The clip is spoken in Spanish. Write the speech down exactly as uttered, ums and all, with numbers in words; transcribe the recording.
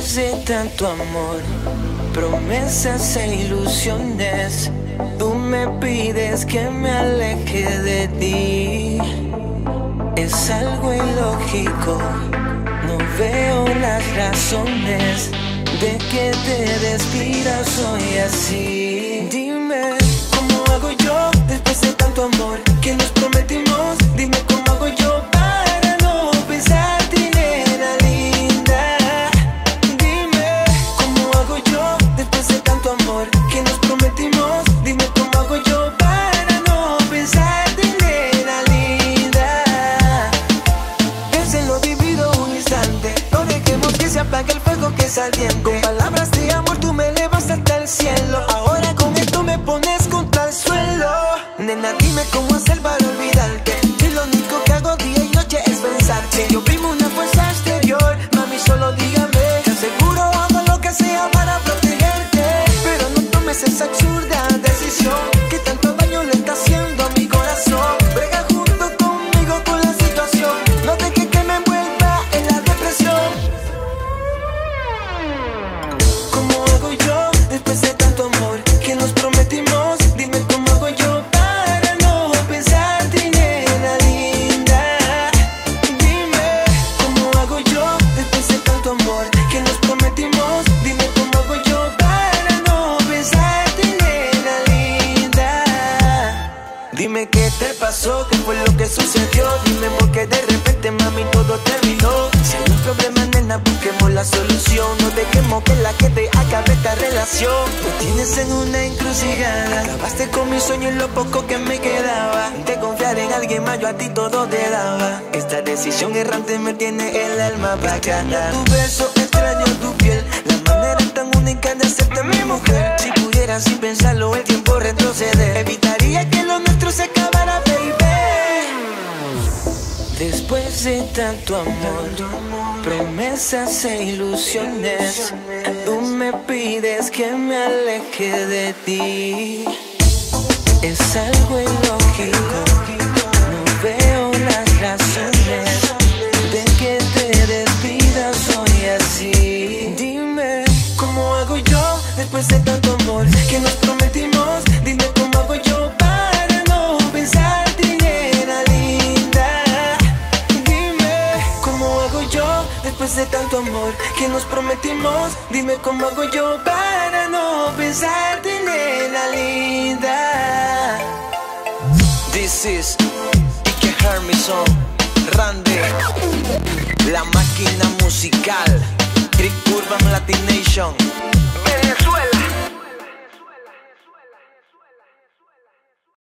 Después de tanto amor, promesas e ilusiones, tú me pides que me aleje de ti. Es algo ilógico, no veo las razones de que te despidas hoy así. Dime, ¿cómo hago yo después de tanto amor que nos prometimos? Dime, ¿cómo hago yo para no pensarte, nena linda? Dime, ¿cómo hago yo después de tanto amor que nos prometimos? Dime, ¿cómo hago yo para no pensarte, nena linda? Piensa en lo vivido un instante, no dejemos que se apague el fuego que es ardiente. Con palabras de amor tú me elevas hasta el cielo, ahora con esto me pones contra el suelo. Nena, dime cómo hacer para olvidarte, si lo único que hago día y noche es pensarte. Yo vivo una fuerza exterior, mami, solo dígame. Te aseguro hago lo que sea para protegerte, pero no tomes esa absurda decisión que tanto daño le está haciendo a mi corazón. Brega junto conmigo con la situación, no dejes que me envuelva en la depresión. ¿Cómo hago yo después de tanto amor que nos prometimos? Dime, ¿cómo hago yo para no pensarte, nena linda? Dime, ¿cómo hago yo después de tanto amor que nos prometimos? Dime, ¿cómo hago yo para no pensarte, nena linda? Dime qué te pasó, qué fue lo que sucedió. Dime porque de repente, mami, todo terminó. Si hay un problema, nena, busquemos la solución. No dejemos que la que te acabe esta relación. Me tienes en una encrucijada, acabaste con mi sueño y lo poco que me quedaba. De confiar en alguien más, yo a ti todo te daba. Esta decisión errante me tiene el alma bacana. Tu beso, extraño tu piel, la manera tan única de hacerte mi mujer. Si pudiera sin pensarlo el tiempo retroceder, evitaría que lo nuestro se acabara, baby. Después de tanto amor, promesas e ilusiones, tú me pides que me aleje de ti. Es algo ilógico, no veo las razones de que te despidas hoy así. Dime, ¿cómo hago yo después de tanto amor que nos prometimos? Dime, ¿cómo hago yo para no pensarte, nena linda? Dime, ¿cómo hago yo después de tanto amor que nos prometimos? Dime, ¿cómo hago yo para no pensarte, nena linda? This is Ike Hermison, Randy, la máquina musical, Rick Urban Latin Nation.